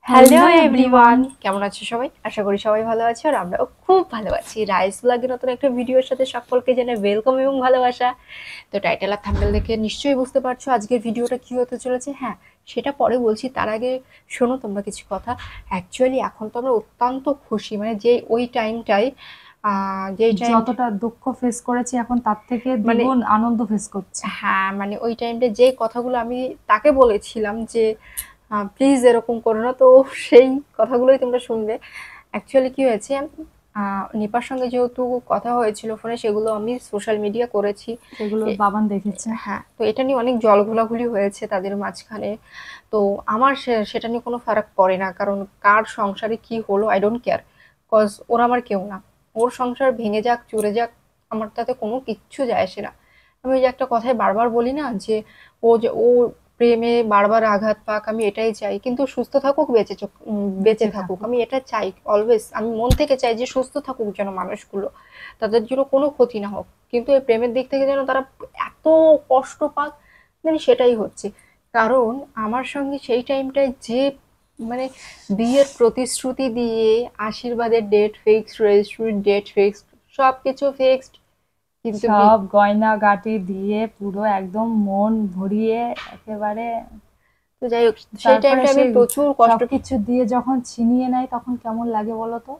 Hello hello everyone, everyone. কেমন আছো সবাই? আশা করি সবাই ভালো আছো আর আমরাও খুব ভালো আছি। রাইস ব্লগের নতুন একটা ভিডিওর সাথে সকলকে জানাই ওয়েলকাম এবং ভালোবাসা। তো টাইটেল আর থাম্বনেল দেখে নিশ্চয়ই বুঝতে পারছো আজকের ভিডিওটা কি হতে চলেছে। হ্যাঁ, সেটা পরে বলছি, তার আগে শোনো তোমরা কিছু কথা। অ্যাকচুয়ালি এখন তো আমরা অত্যন্ত খুশি, মানে যে ওই টাইমটাই যেই টাইম, যতটা দুঃখ ফেস করেছি এখন তার থেকে মানে দ্বিগুণ আনন্দ ফেস করছি। হ্যাঁ, মানে ওই টাইমটা যে কথাগুলো আমি তাকে বলেছিলাম যে প্লিজ এরকম করো না, তো সেই কথাগুলোই তোমরা শুনবে। অ্যাকচুয়ালি কি হয়েছে, নিপার সঙ্গে যেহেতু কথা হয়েছিল ফোনে, সেগুলো আমি সোশ্যাল মিডিয়া করেছি। সেগুলো এ- বাবান দেখেছে। হ্যাঁ, তো এটা নিয়ে অনেক জল ঘোলাঘুলি হয়েছে তাদের মাঝখানে। তো আমার সেটা নিয়ে কোনো ফারাক পড়ে না, কারণ কার সংসারে কি হলো আই ডোন্ট কেয়ার, কজ ওরা আমার কেউ না। ওর সংসার ভেঙে যাক চুরে যাক, আমার তাতে কোনো কিচ্ছু যায় আসে না। আমি ওই যে একটা কথায় বারবার বলি না, যে ও প্রেমে বারবার আঘাত পাক, আমি এটাই চাই, কিন্তু সুস্থ থাকুক, বেঁচে বেঁচে থাকুক, থাকুক। আমি এটা চাই অলওয়েজ। আমি মন থেকে চাই যে সুস্থ থাকুক যেন মানুষগুলো, তাদের জন্য কোনো ক্ষতি না হোক। কিন্তু এই প্রেমের দিক থেকে যেন তারা এত কষ্ট পাক, মানে সেটাই হচ্ছে। কারণ আমার সঙ্গে সেই টাইমটায় যে, মানে বিয়ের প্রতিশ্রুতি দিয়ে, আশীর্বাদের ডেট ফিক্সড, রেজিস্ট্রির ডেট ফিক্সড, সব কিছু ফিক্সড, কিন্তু সব গয়না গাটি দিয়ে পুরো একদম মন ভরিয়ে একেবারে। তো যাই হোক, সেই তারপরে টাইমটা আমি সেই প্রচুর কষ্ট। সবকিছু দিয়ে যখন ছিনিয়ে নেয় তখন কেমন লাগে বলো তো।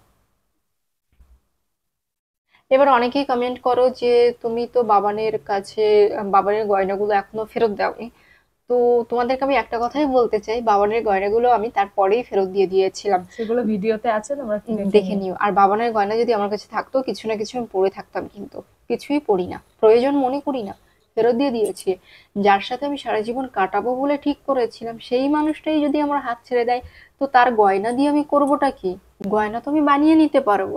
এবার অনেকেই কমেন্ট করো যে তুমি তো বাবানের কাছে বাবানের গয়নাগুলো এখনো ফেরত দাওনি। তো তোমাদেরকে আমি একটা কথাই বলতে চাই, বাবানের গয়নাগুলো আমি তারপরেই ফেরত দিয়ে দিয়েছিলাম। সেগুলো ভিডিওতে আছে, তোমরা দেখে দেখে নিও। নিও। আর বাবানের গয়না যদি আমার কাছে থাকতো, কিছু না কিছু আমি পরে থাকতাম, কিন্তু কিছুই পরি না, প্রয়োজন মনে করি না, ফেরত দিয়ে দিয়েছি। যার সাথে আমি সারা জীবন কাটাবো বলে ঠিক করেছিলাম, সেই মানুষটাই যদি আমার হাত ছেড়ে দেয়, তো তার গয়না দিয়ে আমি করবোটা কি? গয়না তো আমি বানিয়ে নিতে পারবো।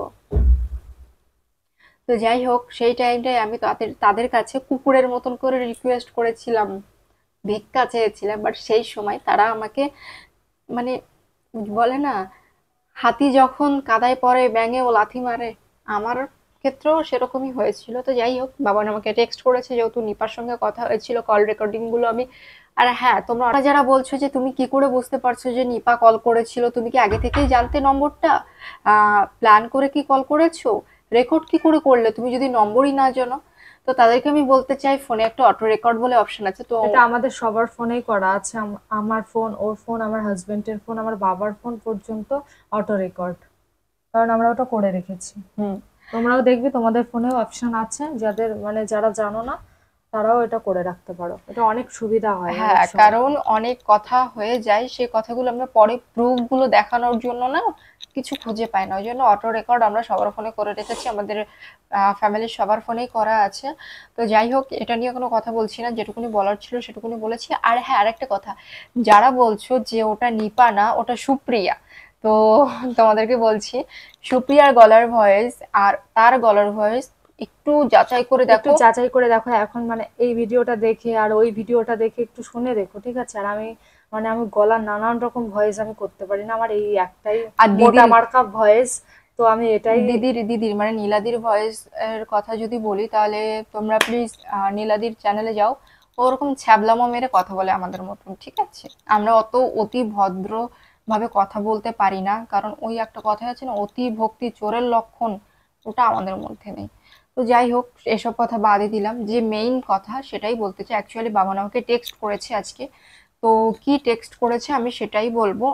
তো যাই হোক, সেই টাইমটায় আমি তাদের তাদের কাছে কুকুরের মতন করে রিকোয়েস্ট করেছিলাম, ভিক্ষা চেয়েছিলাম, বাট সেই সময় তারা আমাকে, মানে বলে না, হাতি যখন কাদায় পড়ে ব্যাঙেও লাথি মারে, আমার ক্ষেত্রেও সেরকমই হয়েছিল। তো যাই হোক, বাবা আমাকে টেক্সট করেছে, যেহেতু নিপার সঙ্গে কথা হয়েছিল, কল রেকর্ডিং গুলো আমি। আর হ্যাঁ, তোমরা যারা বলছো যে তুমি কি করে বুঝতে পারছো যে নিপা কল করেছিল, তুমি কি আগে থেকেই জানতে নম্বরটা? প্ল্যান করে কি কল করেছো? রেকর্ড কি করে করলে তুমি যদি নম্বরই না জানো? তো তাদেরকে আমি বলতে চাই, ফোনে একটা অটো রেকর্ড বলে অপশন আছে তো। এটা আমাদের সবার ফোনেই করা আছে, আমার ফোন, ওর ফোন, আমার হাজবেন্ডের ফোন, আমার বাবার ফোন পর্যন্ত অটো রেকর্ড, কারণ আমরা ওটা করে রেখেছি। হুম। তোমরাও দেখবে তোমাদের ফোনেও অপশন আছে, যাদের মানে যারা জানো না তারাও এটা করে রাখতে পারো, এটা অনেক সুবিধা হয় অনেক হ্যাঁ, সময়। কারণ অনেক কথা হয়ে যায়, সেই কথাগুলো আমরা পরে প্রুফ গুলো দেখানোর জন্য না কিছু খুঁজে পাই না, ওই জন্য অটো রেকর্ড আমরা সবার ফোনে করে রেখেছি, আমাদের ফ্যামিলির সবার ফোনেই করা আছে। তো যাই হোক, এটা নিয়ে কোনো কথা বলছি না, যেটুকুনি বলার ছিল সেটুকুনি বলেছি। আর হ্যাঁ, আরেকটা কথা, যারা বলছো যে ওটা নিপা না ওটা সুপ্রিয়া, তো তোমাদেরকে বলছি, সুপ্রিয়ার গলার ভয়েস আর তার গলার ভয়েস একটু যাচাই করে একটু দেখো। যাচাই করে দেখো, এখন মানে এই ভিডিওটা দেখে আর ওই ভিডিওটা দেখে একটু শুনে দেখো, ঠিক আছে? আর আমি মানে আমি গলার নানান রকম ভয়েস আমি করতে পারি না, আমার এই একটাই আর মোটা দিদির মার্কা ভয়েস, তো আমি এটাই। দিদির দিদির মানে নীলাদির ভয়েস এর কথা যদি বলি, তাহলে তোমরা প্লিজ নীলাদির চ্যানেলে যাও। ও ওরকম ছ্যাবলামো মেরে কথা বলে আমাদের মতন, ঠিক আছে? আমরা অত অতি ভদ্র ভাবে কথা বলতে পারি না, কারণ ওই একটা কথা আছে না, অতি ভক্তি চোরের লক্ষণ, ওটা আমাদের মধ্যে নেই। তো যাই হোক, এসব কথা বাদই দিলাম, যে মেইন কথা সেটাই বলতে চাই। অ্যাকচুয়ালি বাবা আমাকে টেক্সট করেছে আজকে, তো কি টেক্সট করেছে আমি সেটাই বলবো।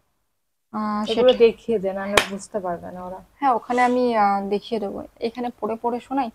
এগুলো সেটা, দেখিয়ে দে, নাহলে বুঝতে পারবে না ওরা। হ্যাঁ, ওখানে আমি দেখিয়ে দেবো, এখানে পড়ে পড়ে শোনাই।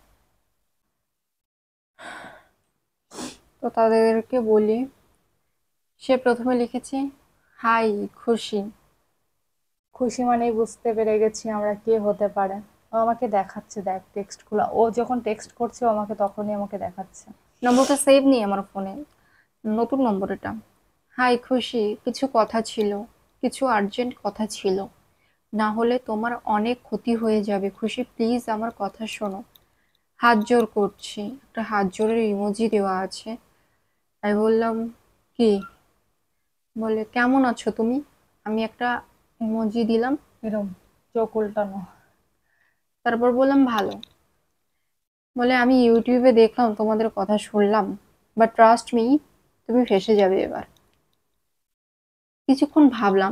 তো তাদেরকে বলি, সে প্রথমে লিখেছে, হাই খুশি। খুশি মানেই বুঝতে পেরে গেছি আমরা কে হতে পারে। ও আমাকে দেখাচ্ছে, দেখ টেক্সট গুলা, ও যখন টেক্সট করছে ও আমাকে তখনই আমাকে দেখাচ্ছে। নম্বরটা সেভ নেই আমার ফোনে, নতুন নম্বর এটা। হাই খুশি, কিছু কথা ছিল, কিছু আর্জেন্ট কথা ছিল, না হলে তোমার অনেক ক্ষতি হয়ে যাবে। খুশি প্লিজ আমার কথা শোনো, হাত জোর করছি। একটা হাত জোরের ইমোজি দেওয়া আছে। আমি বললাম, কি? বলে, কেমন আছো তুমি? আমি একটা ইমোজি দিলাম। এরম চোখ উল্টানো। তারপর বললাম, ভালো। বলে, আমি ইউটিউবে দেখলাম, তোমাদের কথা শুনলাম, বাট ট্রাস্ট মি, তুমি ফেঁসে যাবে এবার। কিছুক্ষণ ভাবলাম,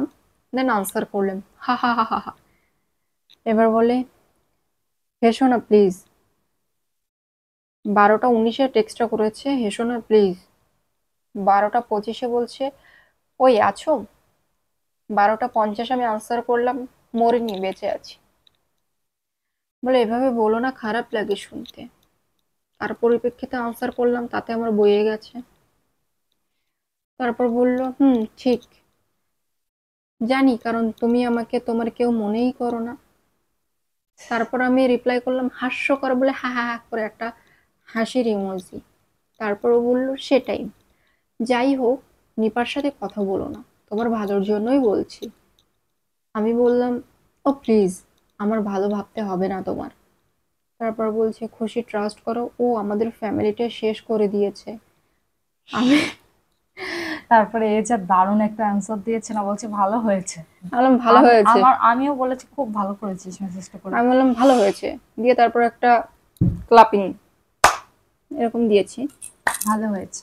দেন আনসার করলেন হা হা হা হা হা। এবার বলে, হেসো না প্লিজ, 12টা 19-এ টেক্সটটা করেছে, হেসো না প্লিজ। 12টা 25-এ বলছে, ওই আছো? 12টা 50 আমি আনসার করলাম, মরিনি, বেঁচে আছি। বলে এভাবে বলো না, খারাপ লাগে শুনতে। তার পরিপ্রেক্ষিতে আনসার করলাম, তাতে আমার বয়ে গেছে। তারপর বলল, ঠিক জানি, কারণ তুমি আমাকে তোমার কেউ মনেই করো না। তারপর আমি রিপ্লাই করলাম হাস্যকর বলে হা হা হা করে একটা হাসির ইমোজি। তারপর ও বলল, সেটাই। যাই হোক, নিপার সাথে কথা বলো না, তোমার ভালোর জন্যই বলছি। আমি বললাম, ও প্লিজ, আমার ভালো ভাবতে হবে না তোমার। তারপর বলছে, খুশি ট্রাস্ট করো, ও আমাদের ফ্যামিলিটা শেষ করে দিয়েছে। আমি তারপরে এ যা দারুণ একটা অ্যান্সার দিয়েছে না, বলছে ভালো হয়েছে। বললাম ভালো হয়েছে। আমিও বলেছি খুব ভালো করেছিস মেসেজটা করে। আমি বললাম ভালো হয়েছে, দিয়ে তারপর একটা ক্লাপিং এরকম দিয়েছি। ভালো হয়েছে।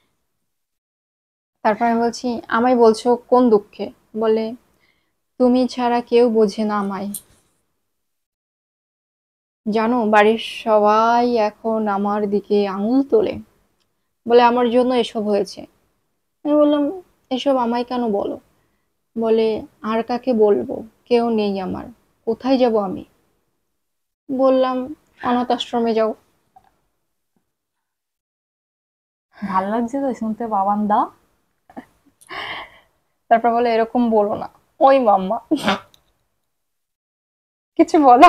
তারপর আমি বলছি, আমায় বলছো কোন দুঃখে? বলে, তুমি ছাড়া কেউ বোঝে না আমায়। জানো, বাড়ির সবাই এখন আমার দিকে আঙুল তোলে, বলে আমার জন্য এসব হয়েছে। আমি বললাম, এসব আমায় কেন বলো? বলে, আর কাকে বলবো, কেউ নেই আমার, কোথায় যাব আমি? বললাম, অনাথ আশ্রমে যাও। ভাল লাগছে তো শুনতে বাবান দা। তারপর বলে, এরকম বলো না, ওই মাম্মা। কিছু বলা,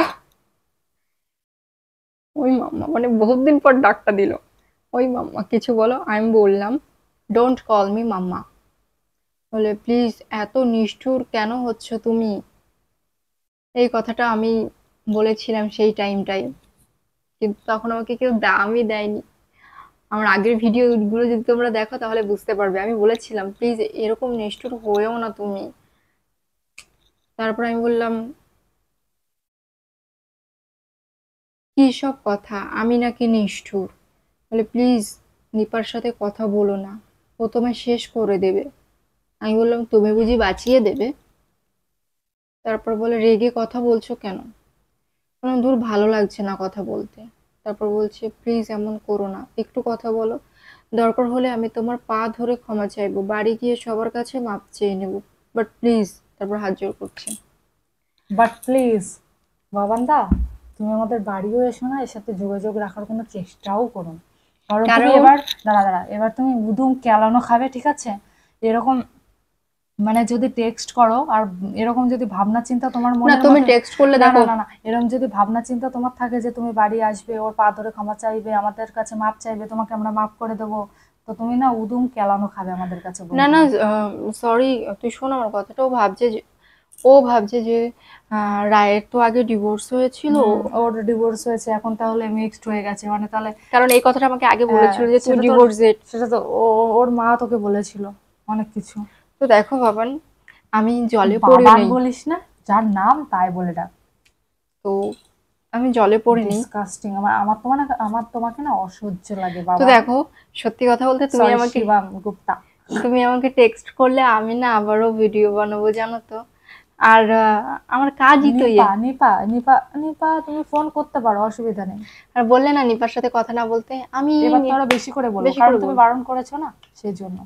ওই মাম্মা মানে বহুত দিন পর ডাকটা দিল, ওই মাম্মা কিছু বলো। আমি বললাম, ডোন্ট কল মি মাম্মা। বলে, প্লিজ, এত নিষ্ঠুর কেন হচ্ছ তুমি? এই কথাটা আমি বলেছিলাম সেই টাইমটাই, কিন্তু তখন আমাকে কেউ দামই দেয়নি। আমার আগের ভিডিও গুলো যদি তোমরা দেখো তাহলে বুঝতে পারবে, আমি বলেছিলাম প্লিজ এরকম নিষ্ঠুর হয়েও না তুমি। তারপর আমি বললাম, কি সব কথা, আমি নাকি নিষ্ঠুর? বলে, প্লিজ নিপার সাথে কথা বলো না, ও তোমায় শেষ করে দেবে। আমি বললাম, তুমি বুঝি বাঁচিয়ে দেবে? তারপর বলে, রেগে কথা বলছো কেন? বললাম, দূর, ভালো লাগছে না কথা বলতে। তারপর বলছে, প্লিজ এমন করো না, একটু কথা বলো, দরকার হলে আমি তোমার পা ধরে ক্ষমা চাইবো, বাড়ি গিয়ে সবার কাছে মাপ চেয়ে নেব, বাট প্লিজ। তারপর হাত জোড় করছে। বাট প্লিজ বাবান দা, তুমি আমাদের বাড়িও এসো না, এর সাথে যোগাযোগ রাখার কোনো চেষ্টাও করো না। কারণ তুমি কারণ এবার দাঁড়া দাঁড়া, এবার তুমি উদুম কেলানো খাবে, ঠিক আছে? এরকম মানে যদি টেক্সট করো আর এরকম যদি ভাবনা চিন্তা তোমার না, মনের তুমি মধ্যে, টেক্সট করলে না না দেখো। না না, এরকম যদি ভাবনা চিন্তা তোমার থাকে যে তুমি বাড়ি আসবে, ওর পা ধরে ক্ষমা চাইবে, আমাদের কাছে মাপ চাইবে, তোমাকে আমরা মাফ করে দেবো, তো তুমি না উদুম কেলানো খাবে আমাদের কাছে, না বলে না, দিলাম। সরি, তুই শোন আমার কথাটা। ও ভাবছে যে রায়ের তো আগে ডিভোর্স হয়েছিল। ওর ডিভোর্স হয়েছে এখন, তাহলে মিক্সড হয়ে গেছে মানে, তাহলে কারণ এই কথাটা আমাকে আগে হ্যাঁ, বলেছিল যে তুই সেটা তো ডিভোর্সেড। সেটা তো ওর মা তোকে বলেছিল অনেক কিছু। তো দেখো বাবান, আমি জলে পড়ি বাবান নেই। বলিস না, যার নাম তাই বলে ডাক। তো আমি জলে পড়ি নেই। ডিসকাস্টিং, আমার আমার তোমাকে না অসহ্য লাগে তো বাবা। দেখো, সত্যি কথা বলতে তুমি সরি, আমাকে শিবাম গুপ্তা। তুমি আমাকে টেক্সট করলে আমি না আবারও ভিডিও বানাবো, জানো তো। আর আমার কাজই তো নিপা ইয়ে। নিপা নিপা নিপা, তুমি ফোন করতে পারো, অসুবিধা নেই। আর বললে না নিপার সাথে কথা না বলতে, আমি এবার তো আরো বেশি করে বলবো, বেশি কারণ করে তুমি বলবো। বারণ করেছো না, সেই জন্য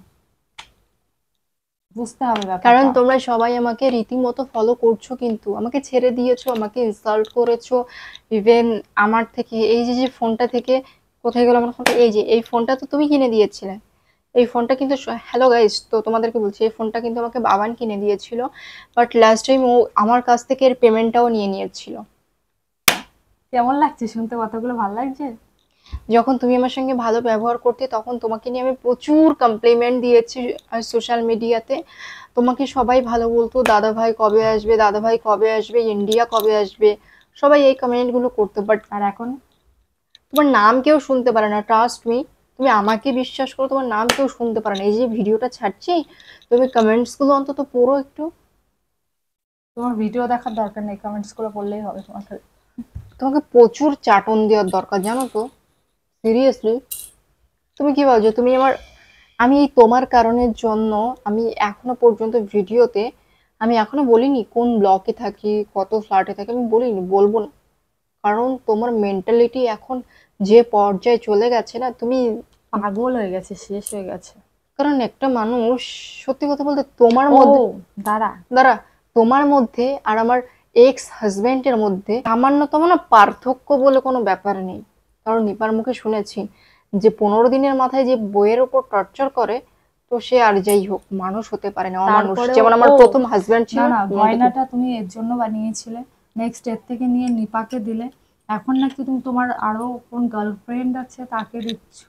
বুঝতে হবে কারণ ব্যাপারটা। তোমরা সবাই আমাকে রীতিমতো ফলো করছো, কিন্তু আমাকে ছেড়ে দিয়েছো, আমাকে ইনসাল্ট করেছো। ইভেন আমার থেকে এই যে যে ফোনটা থেকে কোথায় গেল আমার ফোনটা, এই যে এই ফোনটা তো তুমি কিনে দিয়েছিলে। এই ফোনটা কিন্তু, হ্যালো গাইস, তো তোমাদেরকে বলছি, এই ফোনটা কিন্তু আমাকে বাবান কিনে দিয়েছিল। বাট লাস্ট টাইম ও আমার কাছ থেকে এর পেমেন্টটাও নিয়ে নিয়েছিল। কেমন লাগছে শুনতে কথাগুলো, ভালো লাগছে? যখন তুমি আমার সঙ্গে ভালো ব্যবহার করতে, তখন তোমাকে নিয়ে আমি প্রচুর কমপ্লিমেন্ট দিয়েছি সোশ্যাল মিডিয়াতে। তোমাকে সবাই ভালো বলতো, দাদা ভাই কবে আসবে, দাদা ভাই কবে আসবে, ইন্ডিয়া কবে আসবে, সবাই এই কমেন্টগুলো করতো। বাট আর এখন? তোমার নাম কেউ শুনতে পারে না, ট্রাস্ট মি। তুমি আমাকে বিশ্বাস করো, তোমার নাম কেউ শুনতে পারে না। এই যে ভিডিওটা ছাড়ছি, তুমি কমেন্টসগুলো অন্তত পড়ো একটু। তোমার ভিডিও দেখার দরকার নেই, কমেন্টস গুলো পড়লেই হবে তোমাকে। তোমাকে প্রচুর চাটন দেওয়ার দরকার, জানো তো, সিরিয়াসলি। তুমি কি ভাবছো তুমি আমার, আমি এই তোমার কারণের জন্য আমি এখনো পর্যন্ত ভিডিওতে আমি এখনো বলিনি কোন ব্লকে থাকি, কত ফ্ল্যাটে থাকি, আমি বলিনি, বলবো না। কারণ তোমার মেন্টালিটি এখন যে পর্যায়ে চলে গেছে না, তুমি, পাগল হয়ে গেছে, শেষ হয়ে গেছে। কারণ একটা মানুষ, সত্যি কথা বলতে তোমার ও মধ্যে, দাঁড়া, দাঁড়া, তোমার মধ্যে আর আমার এক্স হাজবেন্ডের মধ্যে সামান্যতম না পার্থক্য বলে কোনো ব্যাপার নেই। কারণ নিপার মুখে শুনেছি যে 15 দিনের মাথায় যে বইয়ের ওপর টর্চার করে, তো সে আর যাই হোক মানুষ হতে পারে না, অমানুষ, তারপরেও যেমন আমার ও, প্রথম হাজবেন্ড ছিল না না, তেমন দেখি। গয়নাটা তুমি এর জন্য বানিয়েছিলে, নেক্সট এর থেকে নিয়ে নিপাকে দিলে, এখন নাকি তুমি তোমার আরো কোন গার্লফ্রেন্ড আছে তাকে দিচ্ছ।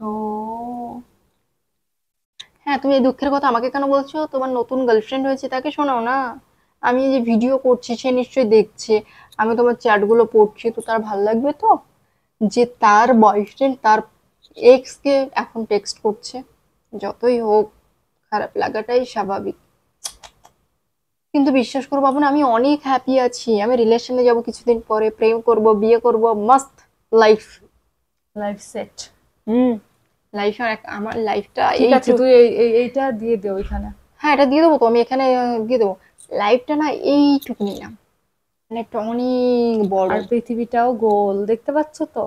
হ্যাঁ, তুমি এই দুঃখের কথা আমাকে কেন বলছো? তোমার নতুন গার্লফ্রেন্ড হয়েছে তাকে শোনাও না। আমি এই যে ভিডিও করছি সে নিশ্চয়ই দেখছে, আমি তোমার চ্যাটগুলো পড়ছি, তো তার ভাল লাগবে তো যে তার বয়ফ্রেন্ড তার এক্স কে এখন টেক্সট করছে। যতই হোক, খারাপ লাগাটাই স্বাভাবিক। কিন্তু বিশ্বাস করো বাবু না, আমি অনেক হ্যাপি আছি। আমি রিলেশনে যাব কিছুদিন পরে, প্রেম করব, বিয়ে করব, মাস্ত লাইফ। Life set. হুম, লাইফ, আমার লাইফটা ঠিক এই আছে, টু। তুই এইটা দিয়ে দে ওইখানে। হ্যাঁ, এটা দিয়ে দেবো তো, আমি এখানে দিয়ে দেবো। লাইফটা না এইটুকুনি না, মানে একটা অনেক বড়। আর পৃথিবীটাও গোল, দেখতে পাচ্ছ তো?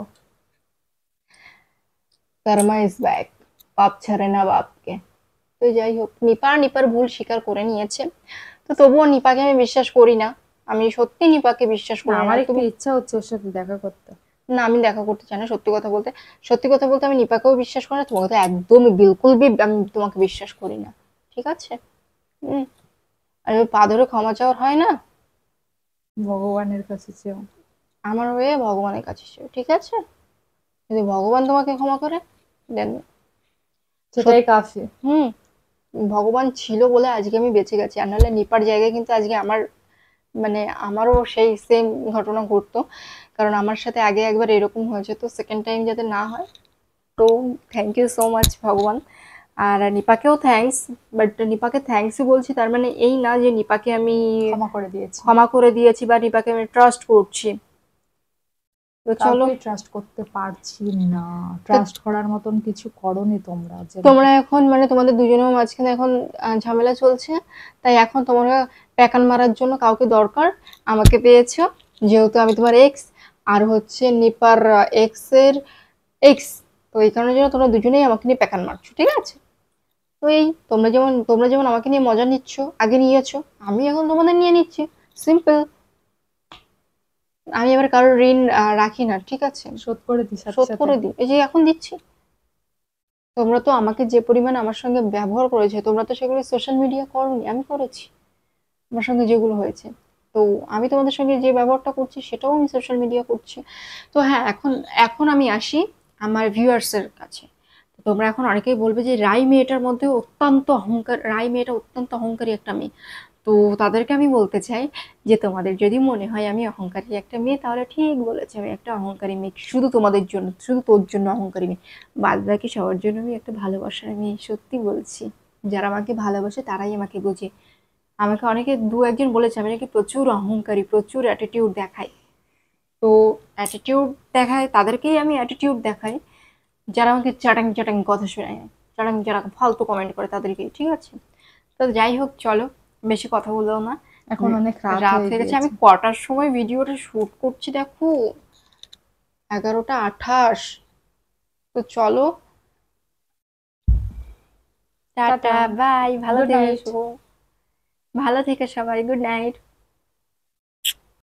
কর্মা ইজ ব্যাক, পাপ ছাড়ে না বাপকে। তো যাই হোক, নিপা নিপার ভুল স্বীকার করে নিয়েছে। তো তবুও নিপাকে আমি বিশ্বাস করি না। আমি সত্যি নিপাকে বিশ্বাস না, করি না। আমার একটু তুমি, ইচ্ছা হচ্ছে ওর সাথে দেখা করতে। না আমি দেখা করতে চাই না, সত্যি কথা বলতে। সত্যি কথা বলতে আমি নিপাকেও বিশ্বাস করি না, তোমাকে তো একদমই বিলকুল বি আমি তোমাকে বিশ্বাস করি না। ঠিক আছে? হুম। আর ওই পা ধরে ক্ষমা চাওয়ার হয় না, ভগবানের কাছে চেয়েও। আমার হয়ে ভগবানের কাছে এসো, ঠিক আছে? যদি ভগবান তোমাকে ক্ষমা করে দেন। সেটাই কাফি। হুম, ভগবান ছিল বলে আজকে আমি বেঁচে গেছি, আর নাহলে নিপার জায়গায় কিন্তু আজকে আমার, মানে আমারও সেই সেম ঘটনা ঘটতো। কারণ আমার সাথে আগে একবার এরকম হয়েছে, তো সেকেন্ড টাইম যাতে না হয়। তো থ্যাংক ইউ সো মাচ ভগবান। আর নিপাকেও থ্যাঙ্কস। বাট নিপাকে থ্যাঙ্কসই বলছি, তার মানে এই না যে নিপাকে আমি ক্ষমা করে দিয়েছি। ক্ষমা করে দিয়েছি বা নিপাকে আমি ট্রাস্ট করছি। তো চলো, কাউকেই ট্রাস্ট করতে পারছি না। তো ট্রাস্ট করার মতন কিছু করনি তোমরা যে। তোমরা এখন, মানে তোমাদের দুজনের মাঝখানে এখন ঝামেলা চলছে, তাই এখন তোমরা প্যাকান মারার জন্য কাউকে দরকার, আমাকে পেয়েছো। যেহেতু আমি তোমার এক্স, আর হচ্ছে নিপার এক্স এর এক্স, তো এই কারণের জন্য তোমরা দুজনেই আমাকে নিয়ে প্যাকান মারছো, ঠিক আছে? তো এই, তোমরা যেমন আমাকে নিয়ে মজা নিচ্ছ, আগে নিয়েছো, আমি এখন তোমাদের নিয়ে নিচ্ছি। সিম্পল। আমি এবার কারোর ঋণ রাখি না, ঠিক আছে? শোধ করে দিই সাথে শোধ সাথে। করে দিই, এই যে এখন দিচ্ছি। তোমরা তো আমাকে যে পরিমাণে আমার সঙ্গে ব্যবহার করেছে, তোমরা তো সেগুলো সোশ্যাল মিডিয়া করোনি, আমি করেছি। আমার সঙ্গে যেগুলো হয়েছে, তো আমি তোমাদের সঙ্গে যে ব্যবহারটা করছি সেটাও আমি সোশ্যাল মিডিয়া করছি। তো হ্যাঁ, এখন এখন আমি আসি আমার ভিউয়ার্সের কাছে। তো তোমরা এখন অনেকেই বলবে যে রাই মেয়েটার মধ্যে অত্যন্ত অহংকার, রাই মেয়েটা অত্যন্ত অহংকারী একটা মেয়ে। তো তাদেরকে আমি বলতে চাই যে তোমাদের যদি মনে হয় আমি অহংকারী একটা মেয়ে, তাহলে ঠিক বলেছে, আমি একটা অহংকারী মেয়ে, শুধু তোমাদের জন্য, শুধু তোর জন্য অহংকারী মেয়ে। বাদ বাকি সবার জন্য আমি একটা ভালোবাসার মেয়ে, সত্যি বলছি। যারা আমাকে ভালোবাসে তারাই আমাকে বোঝে। আমাকে অনেকে দু একজন বলেছে আমি নাকি প্রচুর অহংকারী, প্রচুর অ্যাটিটিউড দেখাই। তো অ্যাটিটিউড দেখায় তাদেরকেই আমি অ্যাটিটিউড দেখাই, যারা আমাকে চ্যাটাং চ্যাটাং কথা শোনায়, চ্যাটাং যারা ফালতু কমেন্ট করে তাদেরকেই, ঠিক আছে? তো যাই হোক, চলো, বেশি কথা বললেও না। এখন অনেক রাত রাত হয়ে হয়ে গেছে। আমি গিয়েছে। কটার সময় ভিডিওটা শুট করছি দেখো, 11টা 28। তো চলো, টাটা। টাটা, বাই, ভালো গুড থেকো, নাইট। ভালো থেকে সবাই, গুড নাইট।